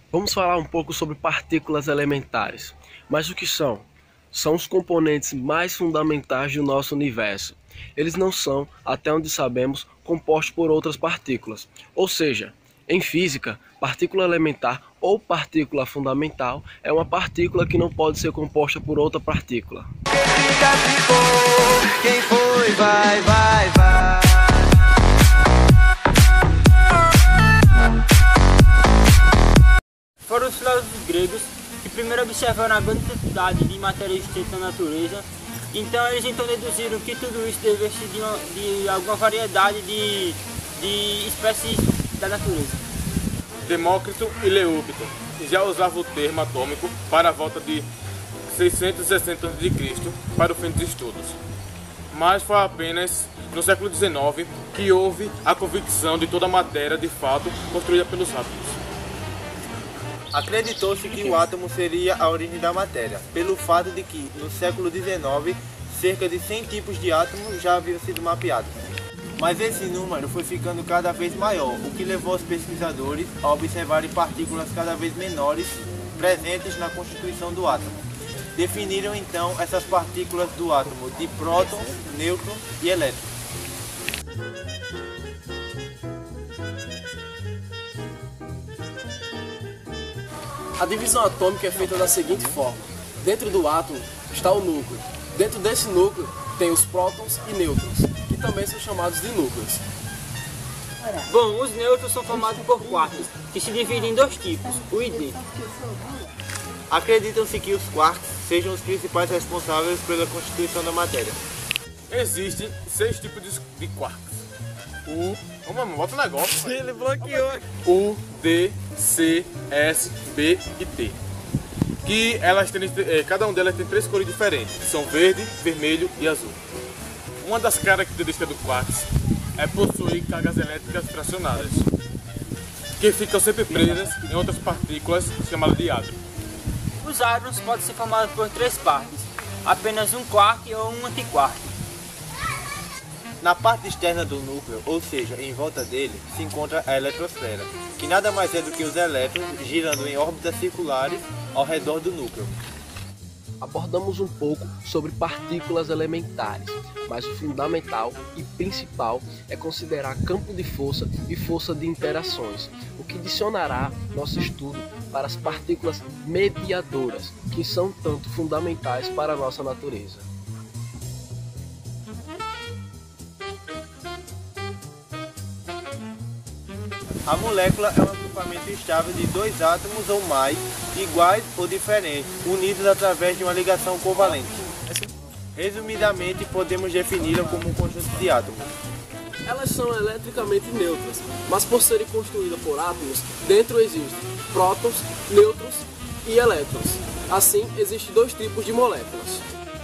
Vamos falar um pouco sobre partículas elementares. Mas o que são? São os componentes mais fundamentais do nosso universo. Eles não são, até onde sabemos, compostos por outras partículas. Ou seja, em física, partícula elementar ou partícula fundamental é uma partícula que não pode ser composta por outra partícula. Quem foi, vai. Foram os filósofos gregos que primeiro observaram a grande quantidade de matéria existente na natureza. Então eles deduziram que tudo isso deve ser de alguma variedade de espécies da natureza. Demócrito e Leópito já usavam o termo atômico para a volta de 660 a.C. para o fim dos estudos. Mas foi apenas no século XIX que houve a convicção de toda a matéria de fato construída pelos átomos. Acreditou-se que o átomo seria a origem da matéria, pelo fato de que, no século XIX, cerca de 100 tipos de átomos já haviam sido mapeados. Mas esse número foi ficando cada vez maior, o que levou os pesquisadores a observarem partículas cada vez menores presentes na constituição do átomo. Definiram então essas partículas do átomo de próton, nêutron e elétron. A divisão atômica é feita da seguinte forma: dentro do átomo está o núcleo. Dentro desse núcleo tem os prótons e nêutrons, que também são chamados de núcleos. Bom, os nêutrons são formados por quarks, que se dividem em dois tipos, o e D. Acreditam-se que os quarks sejam os principais responsáveis pela constituição da matéria. Existem 6 tipos de quarks. Bota o negócio. Ele bloqueou. U, D, C, S, B e T. Que elas têm, cada um delas tem 3 cores diferentes, que são verde, vermelho e azul. Uma das características do quarks é possuir cargas elétricas fracionadas, que ficam sempre presas em outras partículas chamadas de hadrons. Os hadrons podem ser formados por 3 partes, apenas um quark ou um antiquark. Na parte externa do núcleo, ou seja, em volta dele, se encontra a eletrosfera, que nada mais é do que os elétrons girando em órbitas circulares ao redor do núcleo. Abordamos um pouco sobre partículas elementares, mas o fundamental e principal é considerar campo de força e força de interações, o que adicionará nosso estudo para as partículas mediadoras, que são tanto fundamentais para a nossa natureza. A molécula é um agrupamento estável de 2 átomos ou mais, iguais ou diferentes, unidos através de uma ligação covalente. Resumidamente, podemos defini-la como um conjunto de átomos. Elas são eletricamente neutras, mas por serem construídas por átomos, dentro existem prótons, nêutrons e elétrons. Assim, existem 2 tipos de moléculas.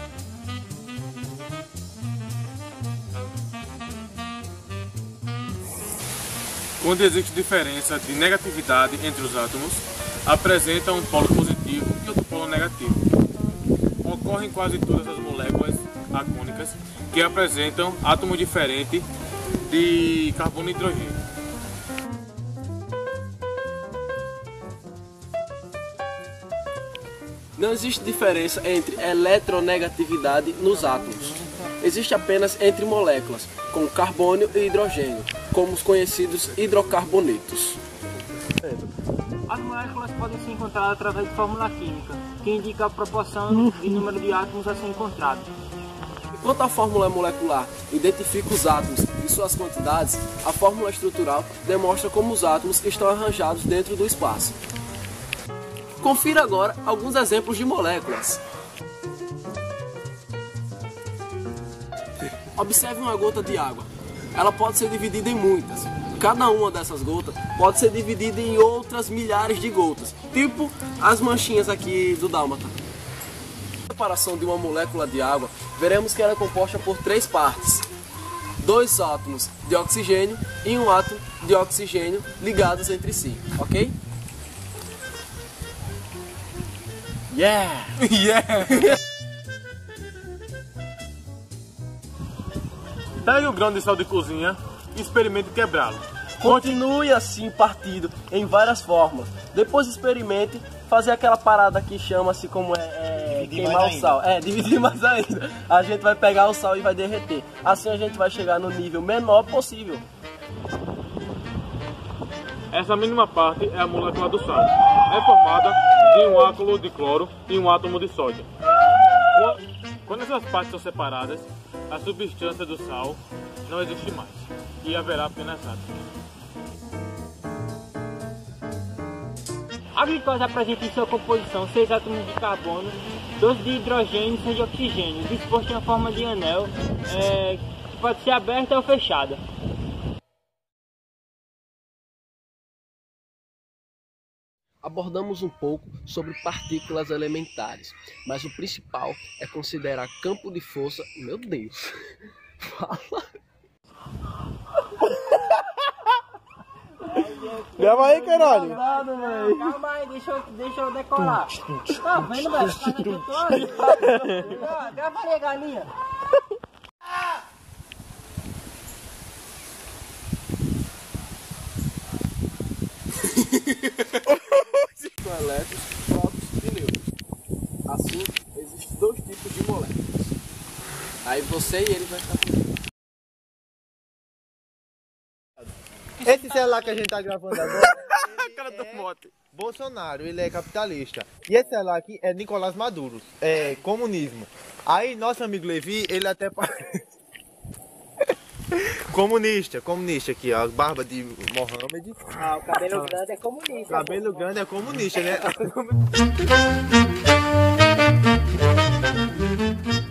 Quando existe diferença de negatividade entre os átomos, apresenta um polo positivo e outro polo negativo. Ocorre em quase todas as moléculas acônicas que apresentam átomos diferentes de carbono e hidrogênio. Não existe diferença entre eletronegatividade nos átomos. Existe apenas entre moléculas, como carbônio e hidrogênio, como os conhecidos hidrocarbonetos. As moléculas podem ser encontradas através de fórmula química, que indica a proporção de número de átomos a ser encontrado. Enquanto a fórmula molecular identifica os átomos e suas quantidades, a fórmula estrutural demonstra como os átomos estão arranjados dentro do espaço. Confira agora alguns exemplos de moléculas. Observe uma gota de água. Ela pode ser dividida em muitas. Cada uma dessas gotas pode ser dividida em outras milhares de gotas, tipo as manchinhas aqui do dálmata. Na separação de uma molécula de água, veremos que ela é composta por 3 partes. 2 átomos de oxigênio e um átomo de oxigênio ligados entre si, ok? Yeah! Yeah! Pegue o grão de sal de cozinha e experimente quebrá-lo. Continue assim partido em várias formas. Depois experimente fazer aquela parada que chama-se como queimar o sal. Dividir mais ainda. A gente vai pegar o sal e vai derreter. Assim a gente vai chegar no nível menor possível. Essa mínima parte é a molécula do sal. É formada de um átomo de cloro e um átomo de sódio. Quando essas partes são separadas, a substância do sal não existe mais e haverá apenas átomos. A glicose apresenta em sua composição 6 átomos de carbono, 12 de hidrogênio e 6 de oxigênio, disposto em forma de anel, que pode ser aberta ou fechada. Abordamos um pouco sobre partículas elementares, mas o principal é considerar campo de força. Meu Deus! Fala! Grava aí, caralho. Calma aí, deixa eu decorar. Tá vendo, velho? Grava aí, galinha. Elétrons, prótons e nêutrons. Assim, existem 2 tipos de moléculas. Aí você e ele vai estar comigo. Esse celular que a gente tá gravando agora, Cara do mote. Bolsonaro, ele é capitalista. E esse celular aqui é Nicolás Maduro, é comunismo. Aí nosso amigo Levi, ele até parece... Comunista aqui, ó, barba de Mohamed. Ah, o cabelo grande é comunista. Cabelo grande é comunista, né?